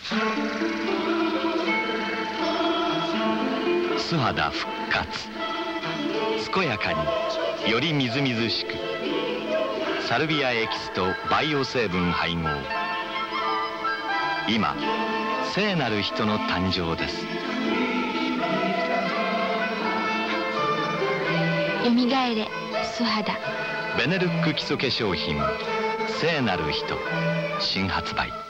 素肌復活、健やかによりみずみずしく、サルビアエキスとバイオ成分配合。今聖なる人の誕生です。 よみがえれ素肌。 ベネルック基礎化粧品聖なる人新発売。